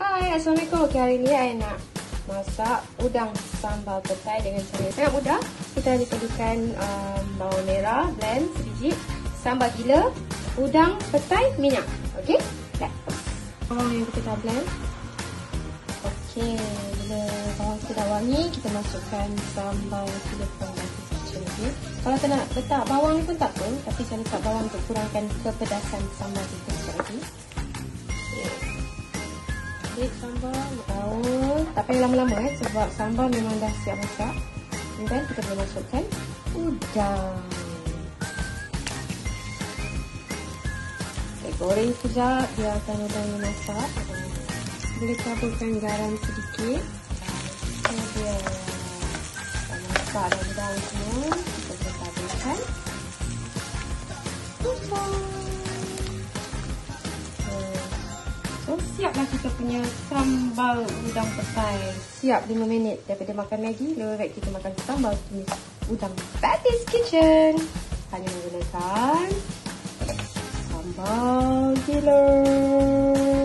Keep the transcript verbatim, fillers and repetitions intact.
Hai, Assalamualaikum. Okay, hari ni saya nak masak udang sambal petai dengan cara sangat mudah. Kita hanya perlukan um, bawang merah, blend sedikit, sambal gila, udang, petai, minyak. Okey? Let's. Bawang yang kita dah blend. Okey, bila bawang kita dah wangi, kita masukkan sambal gila panggang kecil. Okay? Kalau tak nak letak bawang ni pun tak apa, tapi saya letak bawang untuk kurangkan kepedasan sambal kita sekejap lagi. Adik sambal, daun. Tak payah lama-lama eh, sebab sambal memang dah siap masak. Dan kita boleh masukkan udang. Okay, goreng sekejap, biarkan udang ni masak. Boleh taburkan garam sedikit. Kemudian kita masak dan daun semua. Kita boleh taburkan udang. So, siaplah kita punya sambal udang petai. Siap lima minit daripada makan Maggi. Lebih baik kita makan sambal tumis udang Fatty's Kitchen. Hanya menggunakan sambal gila.